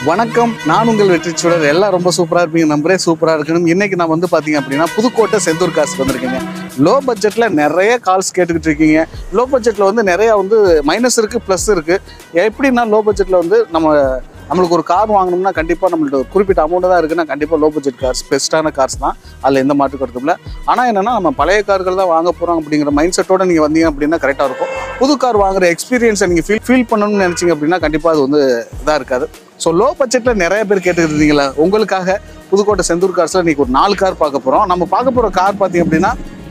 வணக்கம், நான் உங்கள் வெற்றிச்சுடர். எல்லாம் ரொம்ப சூப்பராக இருப்பீங்க, நம்பரே சூப்பராக இருக்கணும். இன்னைக்கு நான் வந்து பார்த்தீங்க அப்படின்னா புதுக்கோட்டை செந்தூர் காசுக்கு வந்திருக்கேங்க. லோ பட்ஜெட்டில் நிறைய கால்ஸ் கேட்டுக்கிட்டு இருக்கீங்க. லோ பட்ஜெட்டில் வந்து நிறையா வந்து மைனஸ் இருக்குது, ப்ளஸ் இருக்குது. எப்படின்னா லோ பட்ஜெட்டில் வந்து நம்மளுக்கு ஒரு கார் வாங்கணும்னா கண்டிப்பாக நம்மள்ட்ட ஒரு குறிப்பிட்ட அமௌண்ட்டு தான் இருக்குன்னா கண்டிப்பாக லோ பட்ஜெட் கார்ஸ் பெஸ்ட்டான கார்ஸ் தான். அதில் எந்த மாற்று கருத்தும் இல்லை. ஆனால் என்னென்னா நம்ம பழைய கார்கள் தான் வாங்க போகிறோம் அப்படிங்கிற மைண்ட் செட்டோடு நீங்கள் வந்தீங்க அப்படின்னா கரெக்டாக இருக்கும். புது கார் வாங்குற எக்ஸ்பீரியன்ஸை நீங்கள் ஃபீல் பண்ணணும்னு நினச்சிங்க அப்படின்னா கண்டிப்பாக அது வந்து இதாக இருக்காது. ஸோ லோ பட்ஜெட்டில் நிறைய பேர் கேட்டுக்கிட்டு இருந்தீங்களா, உங்களுக்காக புதுக்கோட்டை செந்தூர் கார்ஸில் இன்றைக்கி ஒரு 4 கார் பார்க்க போகிறோம். நம்ம பார்க்க போகிற கார் பார்த்தீங்க அப்படின்னா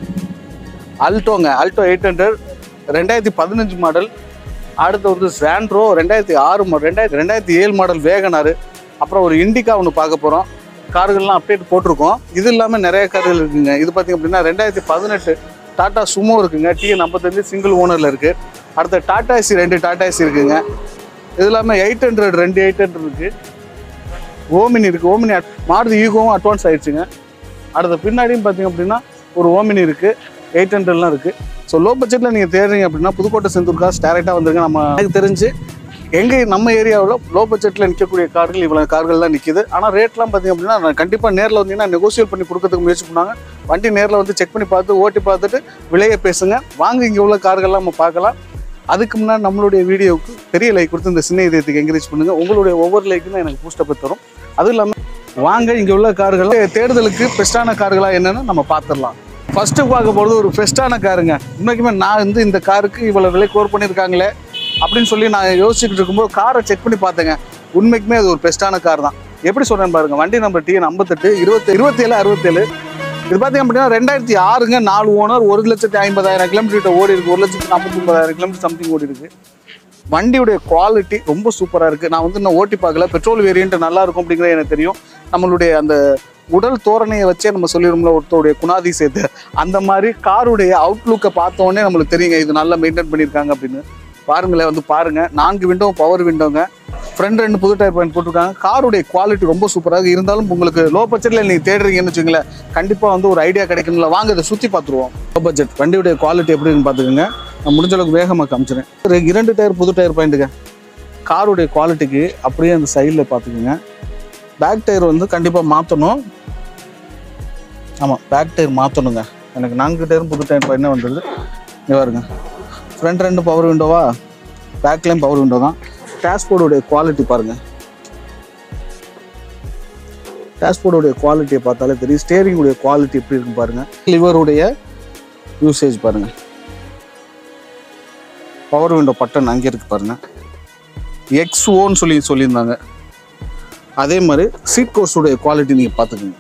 ஆல்டோ 800 2015 மாடல். அடுத்து வந்து சாண்ட்ரோ 2006 2007 மாடல் வேகனார். அப்புறம் ஒரு இண்டிகா ஒன்று பார்க்க போகிறோம். கார்கள்லாம் அப்டேட் போட்டிருக்கோம். இது இல்லாமல் நிறைய கார்கள் இருக்குங்க. இது பார்த்திங்க அப்படின்னா 2018 டாடா சுமோ இருக்குங்க, TN55 சிங்கிள் ஓனரில் இருக்குது. அடுத்த டாடா ஏசி 2 டாடா ஏசி இருக்குங்க. இது இல்லாமல் 800 2 800 இருக்குது. ஓமினி இருக்குது. ஓமினி மாருதி ஈகோவும் அட்வான்ஸ் ஆகிடுச்சுங்க. அடுத்த பின்னாடியும் பார்த்திங்க அப்படின்னா ஒரு ஓமினி இருக்குது, 800லாம் இருக்குது. ஸோ லோ பட்ஜெட்டில் நீங்கள் தேடுறீங்க அப்படின்னா புதுக்கோட்டை செந்தூர் காசு டேரெக்டாக வந்துருங்க. எனக்கு தெரிஞ்சு நம்ம ஏரியாவில் லோ பட்ஜெட்டில் நிற்கக்கூடிய கார்கள் இவ்வளோ கார்கள் தான் நிற்கிது. ஆனால் ரேட்லாம் பார்த்திங்க அப்படின்னா கண்டிப்பாக நேரில் வந்தீங்கன்னா நெகோசியேட் பண்ணி கொடுக்கறதுக்கு முயற்சி பண்ணாங்க. வண்டி நேரில் வந்து செக் பண்ணி பார்த்து ஓட்டி பார்த்துட்டு விலையை பேசுங்க. வாங்க, இங்கே உள்ள கார்கள்லாம் நம்ம பார்க்கலாம். அதுக்கு முன்னாடி நம்மளுடைய வீடியோவுக்கு பெரிய லைக் கொடுத்து இந்த சின்ன இதயத்துக்கு என்கரேஜ் பண்ணுங்கள். உங்களுடைய ஒவ்வொரு லைக்கும் தான் எனக்கு பூஸ்டப் தரும். அதுவும் இல்லாமல் வாங்க, இங்கே உள்ள கார்கள்லாம் தேடுதலுக்கு பெஸ்ட்டான கார்களாக என்னென்னு நம்ம பார்த்துடலாம். ஃபஸ்ட்டு பார்க்க போகிறது ஒரு பெஸ்ட்டான காருங்க. உண்மைக்குமே நான் வந்து இந்த காருக்கு இவ்வளோ விலை கோர் பண்ணியிருக்காங்களே அப்படின்னு சொல்லி நான் யோசிச்சுட்டு இருக்கும்போது காரை செக் பண்ணி பார்த்தேங்க. உண்மைக்குமே அது ஒரு பெஸ்ட்டான கார் தான். எப்படி சொல்கிறேன்னு பாருங்கள். வண்டி நம்பர் TN58 2767. இது பார்த்தீங்க அப்படின்னா 2006ங்க, 4 ஓனர், 1,50,000 கிலோமீட்டர் ஓடி இருக்குது. 1,49,000 கிலோமீட்டர் சம்திங் ஓடி இருக்குது. வண்டியுடைய குவாலிட்டி ரொம்ப சூப்பராக இருக்குது. நான் வந்து இன்னும் ஓட்டி பார்க்கல. பெட்ரோல் வேரியன்ட் நல்லா இருக்கும் அப்படிங்கிறது எனக்கு தெரியும். நம்மளுடைய அந்த உடல் தோரணையை வச்சே நம்ம சொல்லிடும்ல ஒருத்தருடைய குணாதிசயத்தை, அந்த மாதிரி காருடைய அவுட்லுக்கை பார்த்தோன்னே நம்மளுக்கு தெரியுங்க இது நல்லா மெயின்டைன் பண்ணியிருக்காங்க அப்படின்னு. பாருங்களேன், வந்து பாருங்கள். 4 விண்டோ பவர் விண்டோங்க. ஃப்ரண்ட் 2 புது டயர் பாயிண்ட் போட்டிருக்காங்க. காருடைய குவாலிட்டி ரொம்ப சூப்பராக இருந்தாலும் உங்களுக்கு லோ பட்ஜெட்டில் நீங்கள் தேடுறீங்கன்னு வச்சுங்களேன், கண்டிப்பாக வந்து ஒரு ஐடியா கிடைக்கணும்ல. வாங்க இதை சுற்றி பார்த்துருவோம். லோ பட்ஜெட் வண்டியுடைய குவாலிட்டி எப்படின்னு பார்த்துக்கோங்க. நான் முடிஞ்ச அளவுக்கு வேகமாக காமிச்சிடுறேன். 2 டயர் புது டயர் பாயிண்ட்டுங்க. காருடைய குவாலிட்டிக்கு அப்படியே அந்த சைடில் பார்த்துக்கோங்க. பேக் டயர் வந்து கண்டிப்பாக மாற்றணும். ஆமாம், பேக் டயர் மாற்றணுங்க. எனக்கு 4 டயரும் புது டயர் பாயிண்ட் வந்தது. இங்கே பாருங்க. ஃப்ரண்ட் 2 பவர் விண்டோவா, பேக்லேயும் பவர் விண்டோ தான். டேஷ்போர்டுடைய குவாலிட்டி பாருங்கள். டேஷ்போர்டுடைய குவாலிட்டியை பார்த்தாலே தெரியும். ஸ்டேரிங்குடைய குவாலிட்டி எப்படி இருக்குன்னு பாருங்கள். லிவருடைய யூசேஜ் பாருங்கள். பவர் விண்டோ பட்டன் அங்கே இருக்குது பாருங்கள். XOன்னு சொல்லியிருந்தாங்க. அதே மாதிரி சீட் கோர்ஸுடைய குவாலிட்டி நீங்கள் பார்த்துக்கோங்க.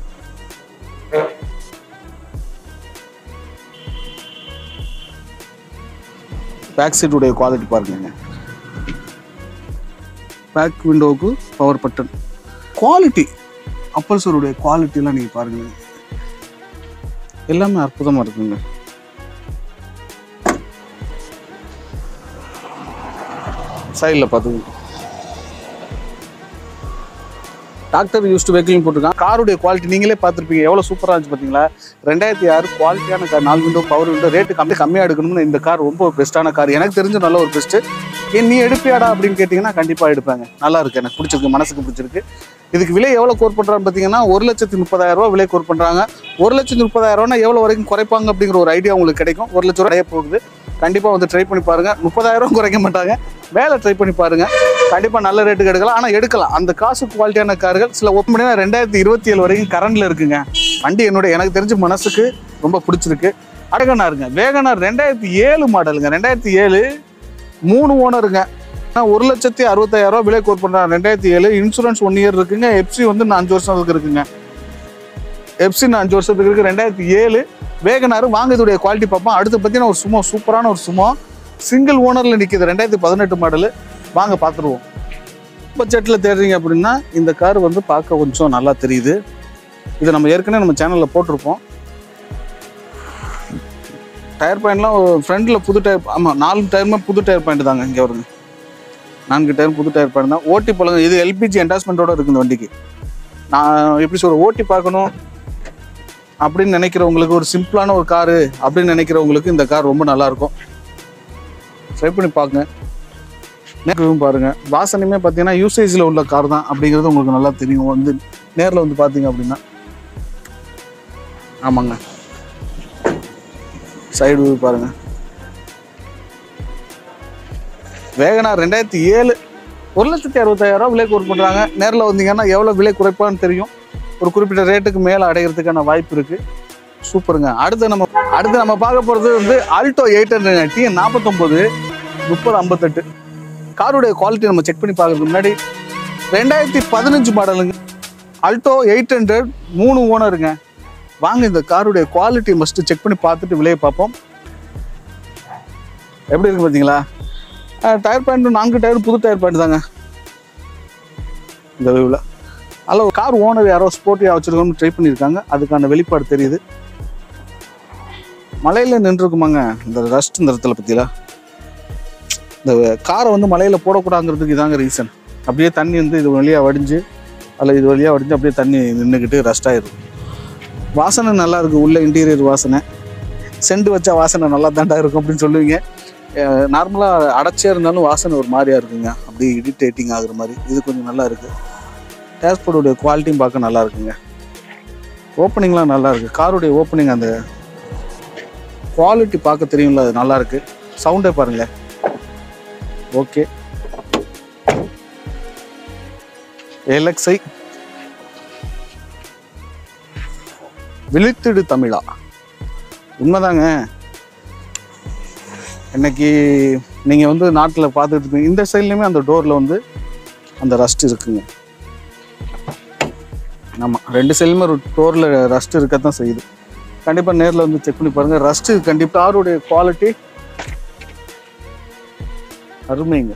பேக் சீட்டுடைய குவாலிட்டி பாருங்க. பேக் விண்டோவுக்கு பவர் பட்டன் குவாலிட்டி, அப்பல்சருடைய குவாலிட்டிலாம் நீங்கள் பாருங்க. எல்லாமே அற்புதமாக இருக்குங்க. சைடில் பார்த்துக்கோங்க. டாக்டர் யூஸ்டு வெஹிக்கிள் போட்டிருக்காங்க. காருடைய குவாலிட்டி நீங்களே பார்த்துருப்பீங்க, எவ்வளோ சூப்பராக இருந்துச்சு பார்த்தீங்களா. 2006 குவாலிட்டியான car, 4 window power window. Rate கம்மியாக எடுக்கணும்னு இந்த கார் ரொம்ப பெஸ்ட்டான கார். எனக்கு தெரிஞ்ச நல்ல ஒரு பெஸ்ட்டு. நீ எடுப்பியாடா அப்படின்னு கேட்டிங்கன்னா கண்டிப்பாக எடுப்பாங்க. நல்லா இருக்குது, எனக்கு பிடிச்சிருக்கு, மனசுக்கு பிடிச்சிருக்கு. இதுக்கு விலை எவ்வளோ கோர் பண்ணுறான்னு பார்த்தீங்கன்னா 1,30,000 விலை கோர் பண்ணுறாங்க. 1,30,000 எவ்வளோ வரைக்கும் குறைப்பாங்க அப்படிங்கிற ஒரு ஐடியா உங்களுக்கு கிடைக்கும். 1 லட்ச ரூபா அடைய போகுது. கண்டிப்பாக வந்து ட்ரை பண்ணி பாருங்கள். 30,000 குறைக்க மாட்டாங்க. வேலை ட்ரை பண்ணி பாருங்கள். கண்டிப்பாக நல்ல ரேட்டுக்கு எடுக்கலாம். ஆனால் எடுக்கலாம். அந்த காசு குவாலிட்டியான கார்கள் சில ஒப்பனைனா 2027 வரைக்கும் கரண்டில் இருக்குங்க. வண்டி எனக்கு தெரிஞ்ச மனசுக்கு ரொம்ப பிடிச்சிருக்கு. வேகனாருங்க. வேகனார் 2007 மாடலுங்க. 2007 3 ஓனருங்க. 1,65,000 விலை கோர் பண்ணுறாங்க. 2007 இன்சூரன்ஸ் 1 இயர் இருக்குங்க. எஃப்சி வந்து 5 வருஷத்துக்கு இருக்குங்க. எஃப்சி 5 வருஷத்துக்கு இருக்குது. 2007 வேகனார். வாங்க இதோடைய குவாலிட்டி பார்ப்போம். அடுத்து பார்த்தீங்கன்னா ஒரு சுமோ, சூப்பரான ஒரு சுமோ சிங்கிள் ஓனரில் நிற்கிது. 2018 மாடலு. வாங்க பார்த்துருவோம். பட்ஜெட்டில் தேடுறீங்க அப்படின்னா இந்த கார் வந்து பார்க்க கொஞ்சம் நல்லா தெரியுது. இதை நம்ம ஏற்கனவே நம்ம சேனலில் போட்டிருப்போம். டயர் பாயிண்ட்லாம் ஃப்ரண்ட்டில் புது டயர். ஆமாம், 4 டயருமே புது டயர் பாயிண்ட் தாங்க. இங்கே வருங்க, 4 டயரும் புது டயர் பாயிண்ட் தான். ஓட்டி பழங்க. இது LPG என்டாஸ்மெண்ட்டோடு இருக்குது இந்த வண்டிக்கு. நான் எப்படி சொல்கிறேன், ஓட்டி பார்க்கணும் அப்படின்னு நினைக்கிறவங்களுக்கு, ஒரு சிம்பிளான ஒரு காரு அப்படின்னு நினைக்கிறவங்களுக்கு இந்த கார் ரொம்ப நல்லாயிருக்கும். ட்ரை பண்ணி பாருங்க. பாருங்க வாசனையுமே பார்த்தீங்கன்னா யூசேஜில் உள்ள கார் தான் அப்படிங்கிறது உங்களுக்கு நல்லா தெரியும். வந்து நேரில் வந்து பார்த்தீங்க அப்படின்னா ஆமாங்க. சைடு வியூ பாருங்க. வேகனார் 2007 1,65,000 விலை குறைப்பு பண்ணுறாங்க. நேரில் வந்தீங்கன்னா எவ்வளோ விலை குறைப்பான்னு தெரியும். ஒரு குறிப்பிட்ட ரேட்டுக்கு மேலே அடைகிறதுக்கான வாய்ப்பு இருக்குது. சூப்பருங்க. அடுத்து நம்ம பார்க்க போகிறது வந்து ஆல்டோ 800 T49 3058. காருடைய குவாலிட்டி நம்ம செக் பண்ணி பார்க்கறதுக்கு முன்னாடி 2015 மாடலுங்க. ஆல்டோ 800 3 ஓனருங்க. வாங்க இந்த காருடைய குவாலிட்டி மஸ்ட்டு செக் பண்ணி பார்த்துட்டு விலையை பார்ப்போம். எப்படி இருக்கு பார்த்தீங்களா? டயர் பாயிண்ட் 4 டயர் புது டயர் பாயிண்ட் தாங்க இந்த வியூவில். அதில் கார் ஓனர் யாரோ ஸ்போர்ட்டியாக வச்சுருக்கோம்னு ட்ரை பண்ணியிருக்காங்க. அதுக்கான வெளிப்பாடு தெரியுது. மலையில் நின்றுருக்குமாங்க இந்த ரஸ்ட் இந்த இடத்துல பற்றிலா. இந்த காரை வந்து மலையில் போடக்கூடாங்கிறதுக்கு இதாங்க ரீசன். அப்படியே தண்ணி வந்து இது வழியாக வடிஞ்சு அதில் இது வழியாக வடிஞ்சு அப்படியே தண்ணி நின்றுக்கிட்டு ரஸ்ட் ஆகிடும். வாசனை நல்லா இருக்குது. உள்ள இன்டீரியர் வாசனை செண்டு வச்சா வாசனை நல்லா தாண்டா இருக்கும் அப்படின்னு சொல்லுவீங்க. நார்மலாக அடைச்சியாக இருந்தாலும் வாசனை ஒரு மாதிரியாக இருக்குங்க. அப்படியே இரிட்டேட்டிங் ஆகுற மாதிரி. இது கொஞ்சம் நல்லா இருக்குது. டேஷ்போர்டுடைய குவாலிட்டியும் பார்க்க நல்லா இருக்குங்க. ஓப்பனிங்லாம் நல்லா இருக்குது. காருடைய ஓப்பனிங் அந்த குவாலிட்டி பார்க்க தெரியும்ல, அது நல்லா இருக்குது. சவுண்டே பாருங்களேன். ஓகே. LXI விழித்திடு தமிழா. உண்மைதாங்க. இன்னைக்கு நீங்கள் வந்து நாட்டில் பார்த்துட்டு இருக்கீங்க. இந்த சைட்லேயுமே அந்த டோரில் வந்து அந்த ரஸ்ட் இருக்குங்க. ஆமாம், 2 சைட்லையுமே ஒரு டோரில் ரஸ்ட் இருக்கத்தான் செய்யுது. கண்டிப்பாக நேரில் வந்து செக் பண்ணி பாருங்கள். ரஸ்ட்டு கண்டிப்பாக காருடைய குவாலிட்டி அருமைங்க.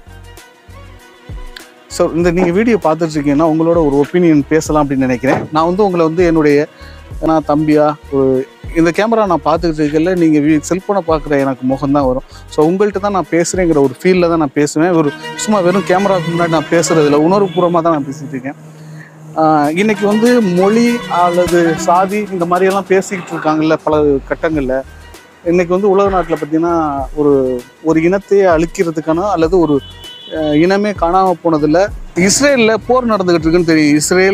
ஸோ நீங்கள் வீடியோ பார்த்துட்டு இருக்கீங்கன்னா உங்களோட ஒரு ஒப்பீனியன் பேசலாம் அப்படின்னு நினைக்கிறேன். நான் வந்து உங்களை வந்து என்னுடைய தம்பியா இந்த கேமரா நான் பார்த்துக்கிட்டு இருக்கல, நீங்கள் செல்ஃபோனை பார்க்குற எனக்கு முகம்தான் வரும். ஸோ உங்கள்கிட்ட தான் நான் பேசுகிறேங்கிற ஒரு ஃபீலில் தான் நான் பேசுவேன். சும்மா வெறும் கேமராவுக்கு முன்னாடி நான் பேசுகிறதில்ல, உணர்வுபூர்வமாக தான் நான் பேசிகிட்டு இருக்கேன். இன்றைக்கி வந்து மொழி அல்லது சாதி இந்த மாதிரியெல்லாம் பேசிக்கிட்டு இருக்காங்கல்ல பல கட்டங்களில். இன்றைக்கி வந்து உலக நாட்டில் பார்த்திங்கன்னா ஒரு இனத்தையே அழிக்கிறதுக்கான அல்லது ஒரு இனமே காணாமல் போனதில்லை. இஸ்ரேலில் போர் நடந்துக்கிட்டு இருக்குன்னு தெரியும். இஸ்ரேல்,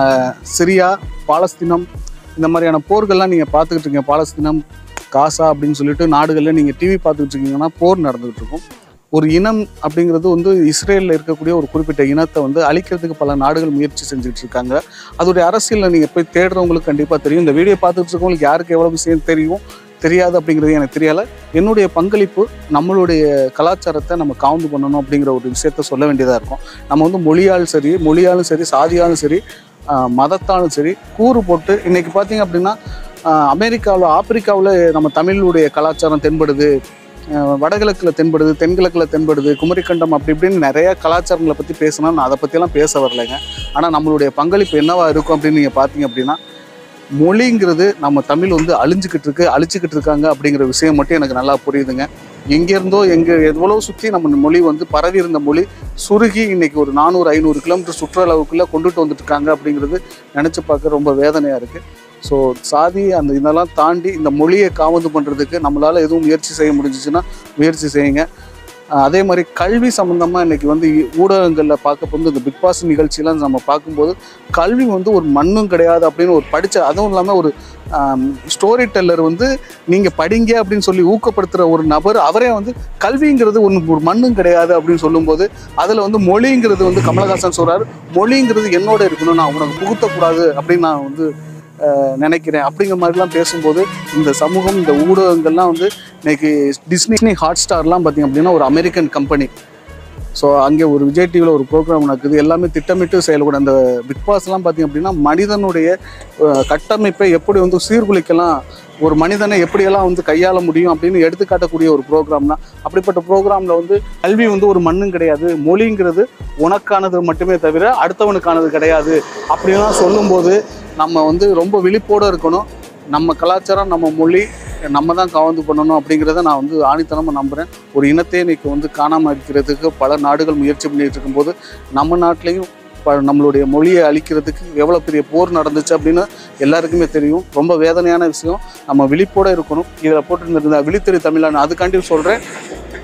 சிரியா, பாலஸ்தீனம் இந்த மாதிரியான போர்கள்லாம் நீங்கள் பார்த்துக்கிட்டு இருக்கீங்க. பாலஸ்தீனம், காசா அப்படின்னு சொல்லிட்டு நாடுகளில் நீங்கள் டிவி பார்த்துக்கிட்டு இருக்கீங்கன்னா போர் நடந்துகிட்டு இருக்கும். ஒரு இனம் அப்படிங்கிறது வந்து இஸ்ரேலில் இருக்கக்கூடிய ஒரு குறிப்பிட்ட இனத்தை வந்து அழிக்கிறதுக்கு பல நாடுகள் முயற்சி செஞ்சுட்டு இருக்காங்க. அதோடைய அரசியலில் நீங்கள் போய் தேடுறவங்களுக்கு கண்டிப்பாக தெரியும். இந்த வீடியோ பார்த்துட்டு இருக்கவங்களுக்கு யாருக்கு எவ்வளோ விஷயம் தெரியாது அப்படிங்கிறது எனக்கு தெரியலை. என்னுடைய பங்களிப்பு நம்மளுடைய கலாச்சாரத்தை நம்ம காவந்து பண்ணணும் அப்படிங்கிற ஒரு விஷயத்த சொல்ல வேண்டியதாக இருக்கும். நம்ம வந்து மொழியாலும் சரி சாதியாலும் சரி மதத்தாலும் சரி கூறு போட்டு இன்றைக்கி பார்த்தீங்க அப்படின்னா அமெரிக்காவில், ஆப்பிரிக்காவில் நம்ம தமிழுடைய கலாச்சாரம் தென்படுது, வடகிழக்கில் தென்படுது, தென்கிழக்கில் தென்படுது, குமரிக்கண்டம் அப்படி இப்படின்னு நிறையா கலாச்சாரங்களை பற்றி பேசினா நான் அதை பற்றியெல்லாம் பேச வரலைங்க. ஆனால் நம்மளுடைய பங்களிப்பு என்னவா இருக்கும் அப்படின்னு நீங்கள் பார்த்தீங்க அப்படின்னா மொழிங்கிறது நம்ம தமிழ் வந்து அழிச்சிக்கிட்டு இருக்காங்க அப்படிங்கிற விஷயம் மட்டும் எனக்கு நல்லா புரியுதுங்க. எங்கேருந்தோ எவ்வளோ சுற்றி நம்ம மொழி வந்து பரவி இருந்த மொழி சுருகி இன்னைக்கு ஒரு 400-500 கிலோமீட்டர் சுற்றளவுக்குள்ளே கொண்டுட்டு வந்துட்டு இருக்காங்க அப்படிங்கிறது நினச்சி பார்க்க ரொம்ப வேதனையாக இருக்குது. ஸோ சாதி இதெல்லாம் தாண்டி இந்த மொழியை காவந்து பண்ணுறதுக்கு நம்மளால் எதுவும் முயற்சி செய்ய முடிஞ்சிச்சுன்னா முயற்சி செய்யுங்க. அதே மாதிரி கல்வி சம்மந்தமாக இன்றைக்கி வந்து ஊடகங்களில் பார்க்க போது இந்த பிக் பாஸ் நிகழ்ச்சியெலாம் நம்ம பார்க்கும்போது கல்வி வந்து ஒரு மண்ணும் கிடையாது அப்படின்னு அதுவும் இல்லாமல் ஒரு ஸ்டோரி டெல்லர் வந்து நீங்கள் படிங்க அப்படின்னு சொல்லி ஊக்கப்படுத்துகிற ஒரு நபர் அவரே வந்து கல்விங்கிறது ஒரு மண்ணும் கிடையாது அப்படின்னு சொல்லும்போது அதில் வந்து மொழிங்கிறது வந்து கமலஹாசன் சொல்கிறார், மொழிங்கிறது என்னோட இருக்கணும், நான் உனக்கு புகுத்தக்கூடாது அப்படின்னு நான் வந்து நினைக்கிறேன் அப்படிங்கிற மாதிரிலாம் பேசும்போது இந்த சமூகம் இந்த ஊடகங்கள்லாம் வந்து இன்னைக்கு டிஸ்னி ஹாட்ஸ்டார்லாம் பார்த்திங்க அப்படின்னா ஒரு அமெரிக்கன் கம்பெனி. ஸோ அங்கே ஒரு விஜய் டிவியில் ஒரு ப்ரோக்ராம் நடக்குது. எல்லாமே திட்டமிட்டு செயல்படும். அந்த பிக் பாஸ்லாம் பார்த்திங்க அப்படின்னா மனிதனுடைய கட்டமைப்பை எப்படி வந்து சீர்குலைக்கலாம், ஒரு மனிதனை எப்படியெல்லாம் வந்து கையாள முடியும் அப்படின்னு எடுத்துக்காட்டக்கூடிய ஒரு ப்ரோக்ராம் தான். அப்படிப்பட்ட ப்ரோக்ராமில் வந்து கல்வி வந்து ஒரு மண்ணும் கிடையாது, மொழிங்கிறது உனக்கானது மட்டுமே தவிர அடுத்தவனுக்கானது கிடையாது அப்படின்லாம் சொல்லும்போது நம்ம வந்து ரொம்ப விழிப்போடு இருக்கணும். நம்ம கலாச்சாரம், நம்ம மொழி நம்ம தான் காவந்து பண்ணணும் அப்படிங்கிறத நான் வந்து ஆணித்தனமாக நம்புகிறேன். ஒரு இனத்தையே இன்றைக்கி வந்து காணாமல் இருக்கிறதுக்கு பல நாடுகள் முயற்சி பண்ணிகிட்டு இருக்கும்போது நம்ம நாட்டிலையும் நம்மளுடைய மொழியை அழிக்கிறதுக்கு எவ்வளோ பெரிய போர் நடந்துச்சு அப்படின்னு எல்லாருக்குமே தெரியும். ரொம்ப வேதனையான விஷயம். நம்ம விழிப்போடு இருக்கணும். இதில் போட்டு விழித்திரு தமிழான அதுக்காண்டி சொல்கிறேன்.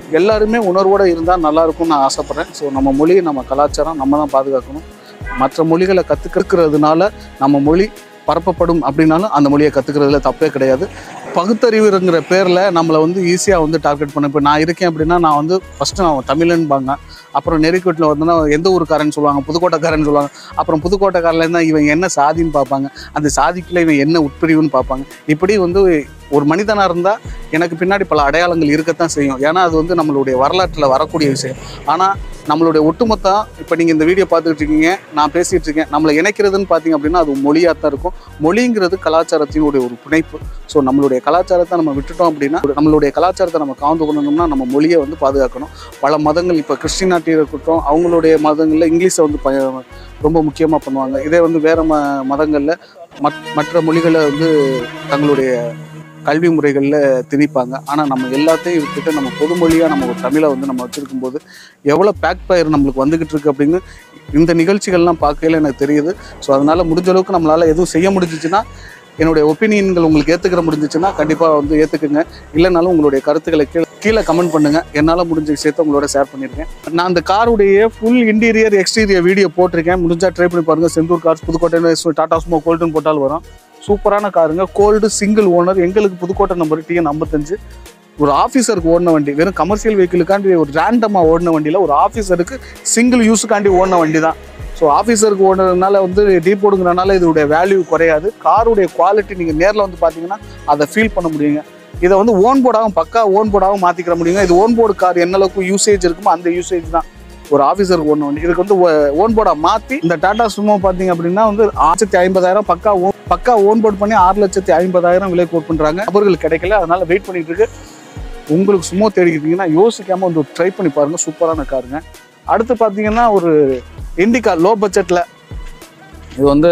எல்லாருமே உணர்வோடு இருந்தால் நல்லாயிருக்கும்னு நான் ஆசைப்பட்றேன். ஸோ நம்ம மொழி, நம்ம கலாச்சாரம் நம்ம தான் பாதுகாக்கணும். மற்ற மொழிகளை கற்றுக்கிறதுனால நம்ம மொழி பரப்பப்படும் அப்படின்னாலும் அந்த மொழியை கற்றுக்கிறதுல தப்பே கிடையாது. பகுத்தறிவுங்கிற பேரில் நம்மளை வந்து ஈஸியாக வந்து டார்கெட் பண்ண. இப்போ நான் இருக்கேன் அப்படின்னா நான் வந்து ஃபஸ்ட்டு நான் தமிழன்பாங்க, அப்புறம் நெறிக்கோட்டில் வந்தோன்னா எந்த ஊருக்காரன்னு சொல்லுவாங்க, புதுக்கோட்டைக்காரன்னு சொல்லுவாங்க. அப்புறம் புதுக்கோட்டைக்காரில் இருந்தால் இவன் என்ன சாதின்னு பார்ப்பாங்க, அந்த சாதிக்குள்ளே இவன் என்ன உட்பிரிவுன்னு பார்ப்பாங்க. இப்படி வந்து ஒரு மனிதனாக இருந்தால் எனக்கு பின்னாடி பல அடையாளங்கள் இருக்கத்தான் செய்யும். ஏன்னா அது வந்து நம்மளுடைய வரலாற்றில் வரக்கூடிய விஷயம். ஆனால் நம்மளுடைய ஒட்டுமொத்தம் இப்போ நீங்கள் இந்த வீடியோ பார்த்துக்கிட்டு இருக்கீங்க, நான் பேசிகிட்டு இருக்கேன், நம்மளை இணைக்கிறதுன்னு பார்த்தீங்க அப்படின்னா அது மொழியாக தான் இருக்கும். மொழிங்கிறது கலாச்சாரத்தினுடைய ஒரு பிணைப்பு. ஸோ நம்மளுடைய கலாச்சாரத்தை நம்ம விட்டுட்டோம் அப்படின்னா, நம்மளுடைய கலாச்சாரத்தை நம்ம காந்து கொள்ளணும்னா நம்ம மொழியை வந்து பாதுகாக்கணும். பல மதங்கள் இப்போ கிறிஸ்டினாட்டி இருக்கட்டும், அவங்களுடைய மதங்களில் இங்கிலீஷை வந்து ரொம்ப முக்கியமாக பண்ணுவாங்க. இதே வந்து வேறு மதங்களில் மற்ற மொழிகளை வந்து தங்களுடைய கல்வி முறைகளில் திணிப்பாங்க. ஆனால் நம்ம எல்லாத்தையும் விட்டுட்டு நம்ம பொதுமொழியாக நம்ம ஒரு தமிழை வந்து நம்ம வச்சுருக்கும்போது எவ்வளோ பேக் ஃபயர் நம்மளுக்கு வந்துக்கிட்டு இருக்குது அப்படின்னு இந்த நிகழ்ச்சிகள்லாம் பார்க்கையில் எனக்கு தெரியுது. ஸோ அதனால் முடிஞ்ச அளவுக்கு நம்மளால் எதுவும் செய்ய முடிஞ்சிச்சுன்னா, என்னுடைய ஒப்பீனியன்கள் உங்களுக்கு ஏற்றுக்கிற முடிஞ்சிச்சுன்னா கண்டிப்பாக வந்து ஏற்றுக்குங்க. இல்லைனாலும் உங்களுடைய கருத்துக்களை கீழே கமெண்ட் பண்ணுங்கள். என்னால் முடிஞ்ச விஷயத்தை உங்களோட ஷேர் பண்ணியிருக்கேன். நான் அந்த காருடைய ஃபுல் இன்டீரியர் எக்ஸ்டீரியர் வீடியோ போட்டிருக்கேன். முடிஞ்சால் ட்ரை பண்ணி பாருங்கள். செந்தூர் கார்ஸ் புதுக்கோட்டை டாடா சுமோ கோல்டுன்னு போட்டால் வரும். சூப்பரான காருங்க. Gold single owner. எங்களுக்கு புதுக்கோட்டை நம்பர் TN 55. ஒரு ஆஃபீஸருக்கு ஓடின வண்டி, வெறும் கமர்ஷியல் வெஹிக்கிளுக்காண்டி ஒரு ரேண்டமாக ஓடின வண்டியில் ஒரு ஆஃபீஸருக்கு சிங்கிள் யூஸுக்காண்டி ஓடின வண்டி தான். ஸோ ஆஃபீஸருக்கு ஓடுறதுனால வந்து டீப் போடுங்கிறனால இதோடைய வேல்யூ குறையாது. காருடைய குவாலிட்டி நீங்கள் நேரில் வந்து பார்த்தீங்கன்னா அதை ஃபீல் பண்ண முடியுங்க. இதை வந்து ஓன் போர்டாகவும் பக்கா ஓன் போர்டாகவும் மாற்றிக்கிற முடியுங்க. இது ஓன் போர்டு கார் என்ன அளவுக்கு யூசேஜ் இருக்குமோ அந்த யூசேஜ் தான் ஒரு ஆஃபீஸருக்கு ஒன்று வண்டி. இதுக்கு வந்து ஓன் போர்டாக மாற்றி இந்த டாடா சுமோ பார்த்தீங்க அப்படின்னா வந்து 650,000 பக்கா ஓன் போர்ட் பண்ணி 6,50,000 விலை கோட் பண்ணுறாங்க. நபர்கள் கிடைக்கல, அதனால் வெயிட் பண்ணிட்டு இருக்கு. உங்களுக்கு சுமோ தேடிக்கிட்டீங்கன்னா யோசிக்காமல் வந்து ட்ரை பண்ணி பாருங்கள். சூப்பரான காருங்க. அடுத்து பார்த்தீங்கன்னா ஒரு இண்டிகா லோ பட்ஜெட்டில். இது வந்து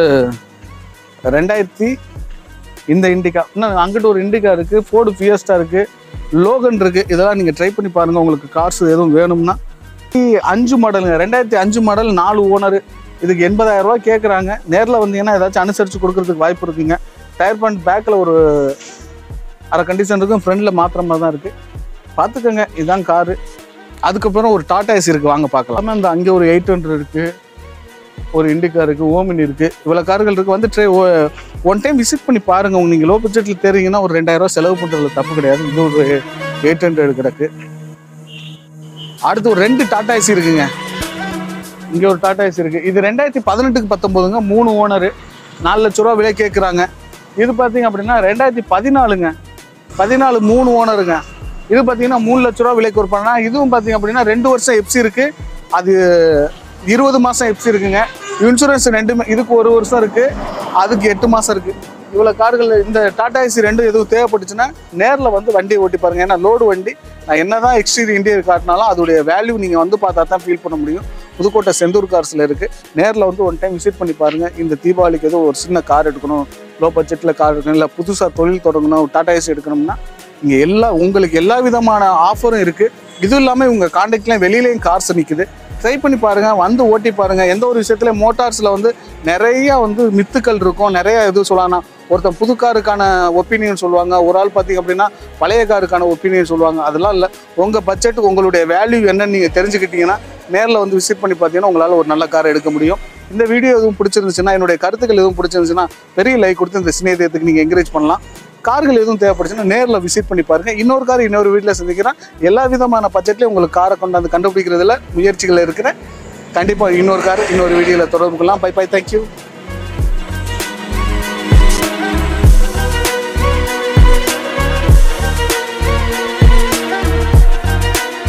2000 இந்த இண்டிகா. இன்னும் அங்கிட்ட ஒரு இண்டிகா இருக்குது, ஃபோர்டு ஃபியஸ்டா இருக்குது, லோகன் இருக்குது. இதெல்லாம் நீங்கள் ட்ரை பண்ணி பாருங்கள். உங்களுக்கு கார்ஸ் எதுவும் வேணும்னா 5 மாடலுங்க. 2005 மாடல், 4 ஓனரு. இதுக்கு 80,000 ரூபா கேட்குறாங்க. நேரில் வந்தீங்கன்னா ஏதாச்சும் அனுசரித்து கொடுக்குறதுக்கு வாய்ப்பு இருக்குங்க. டயர் பாயிண்ட் பேக்கில் ஒரு அரை கண்டிஷன் இருக்கும், ஃப்ரண்டில் மாத்திர மாதிரி தான் இருக்குது. பார்த்துக்கோங்க. இதுதான் காரு. அதுக்கப்புறம் ஒரு டாடா ஏசி இருக்குது, வாங்க பார்க்கலாம். அந்த அங்கே ஒரு 800 இருக்குது, ஒரு இண்டிகா இருக்குது, ஓமினி இருக்குது. இவ்வளோ கார்கள் இருக்குது. வந்து ஒன் டைம் விசிட் பண்ணி பாருங்கள். நீங்கள் லோ பட்ஜெட்டில் தெரியுங்கன்னா ஒரு 2,000 ரூபா செலவு பண்ணுறதுல தப்பு கிடையாது. இது ஒரு 800 கிடக்கு. அடுத்து ஒரு 2 டாடா ஏசி இருக்குங்க. இங்கே ஒரு டாடா ஏசி இருக்குது. இது 2018க்கு 19ங்க. 3 ஓனரு, 4 லட்ச ரூபா விலை கேட்குறாங்க. இது பார்த்தீங்க அப்படின்னா 2014ங்க. 14 3 ஓனருங்க. இது பார்த்தீங்கன்னா 3 லட்ச ரூபா விலைக்கு ஒரு பண்ணா. இதுவும் பார்த்தீங்க அப்படின்னா 2 வருஷம் எஃப்சி இருக்குது. அது 20 மாதம் எஃப்சி இருக்குங்க. இன்சூரன்ஸ் 2 இதுக்கு 1 வருஷம் இருக்குது, அதுக்கு 8 மாதம் இருக்குது. இவ்வளோ கார்கள் இந்த டாடா ஏசி 2 எதுவும் தேவைப்பட்டுச்சுன்னா நேரில் வந்து வண்டியை ஓட்டி பாருங்கள். ஏன்னா லோடு வண்டி. நான் என்ன தான் எக்ஸ்டீரியர் இன்டீரியர் காட்டினாலும் அதோடைய வேல்யூ நீங்கள் வந்து பார்த்தா தான் ஃபீல் பண்ண முடியும். புதுக்கோட்டை செந்தூர் கார்ஸில் இருக்குது. நேரில் வந்து ஒன் டைம் விசிட் பண்ணி பாருங்கள். இந்த தீபாவளிக்கு ஏதோ ஒரு சின்ன கார் எடுக்கணும், லோ பட்ஜெட்டில் கார் எடுக்கணும், இல்லை புதுசாக தொழில் தொடங்கணும், டாடா ஏசி எடுக்கணும்னா இங்கே உங்களுக்கு எல்லா விதமான ஆஃபரும் இருக்குது. இதுவும் இல்லாமல் உங்கள் கான்டாக்ட்லேயும் வெளியிலையும் கார்ஸ் நிற்குது. ட்ரை பண்ணி பாருங்கள், வந்து ஓட்டி பாருங்கள். எந்த ஒரு விஷயத்துலையும் மோட்டார்ஸில் வந்து நிறையா வந்து மித்துக்கள் இருக்கும். நிறையா எதுவும் சொல்லலாம். ஒருத்தன் புது காருக்கான ஒப்பீனியன் சொல்லுவாங்க, ஒரு ஆள் பார்த்திங்க அப்படின்னா பழைய காருக்கான ஒப்பீனியன் சொல்லுவாங்க. அதெல்லாம் இல்லை. உங்கள் பட்ஜெட்டுக்கு உங்களுடைய வேல்யூ என்னன்னு நீங்கள் தெரிஞ்சுக்கிட்டீங்கன்னா நேரில் வந்து விசிட் பண்ணி பார்த்தீங்கன்னா உங்களால் ஒரு நல்ல காரை எடுக்க முடியும். இந்த வீடியோ எதுவும் பிடிச்சிருந்துச்சுன்னா, என்னுடைய கருத்துக்கள் எதுவும் பிடிச்சிருந்துச்சுன்னா பெரிய லைக் கொடுத்து இந்த சிநேகத்துக்கு நீங்கள் என்கரேஜ் பண்ணலாம். கார்கள் எதுவும் தேவைப்படுச்சுன்னா நேரில் விசிட் பண்ணி பாருங்கள். இன்னொரு கார் இன்னொரு வீட்டில் சந்திக்கிறேன். எல்லா விதமான பட்ஜெட்லேயும் உங்களுக்கு காரை கொண்டாந்து கண்டுபிடிக்கிறதுல முயற்சிகள் இருக்கிறேன். கண்டிப்பாக இன்னொரு கார் இன்னொரு வீடியோவில் தொடர்பு கொள்ளலாம். Bye bye, thank you.